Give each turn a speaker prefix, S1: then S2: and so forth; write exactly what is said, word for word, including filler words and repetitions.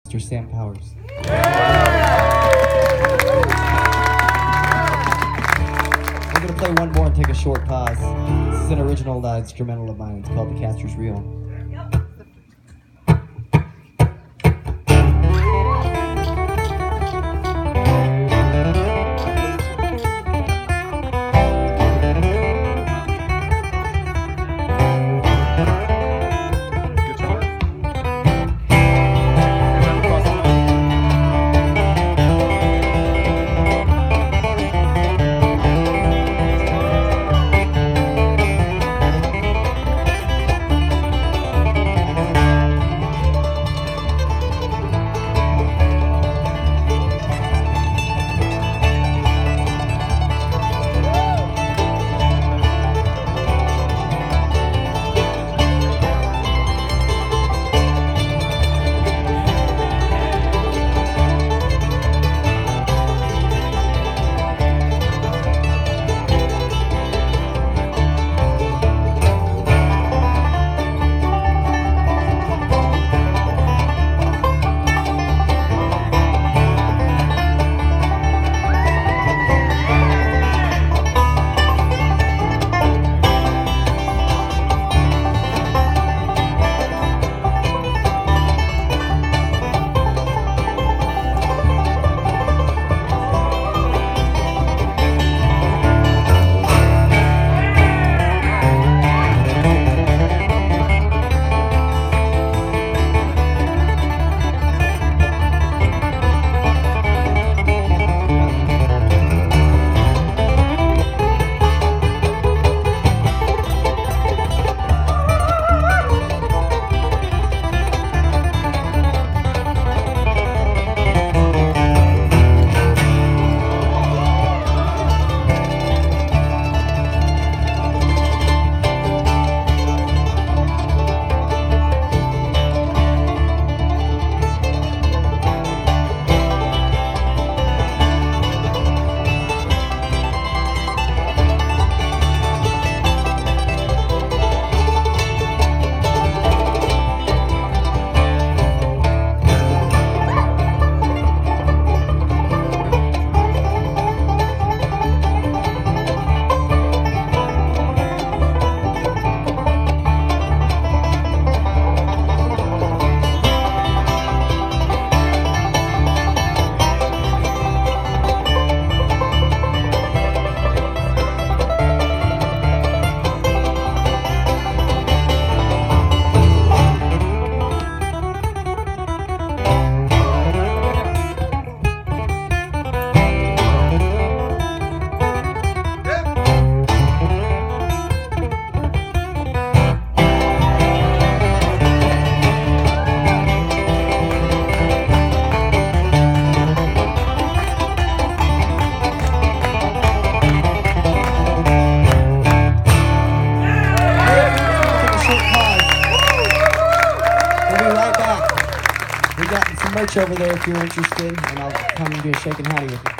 S1: Mister Sam Powers. We're gonna play one more and take a short pause. This is an original uh, instrumental of mine. It's called The Caster's Reel. Merch over there if you're interested, and I'll come and do a shake and howdy with you.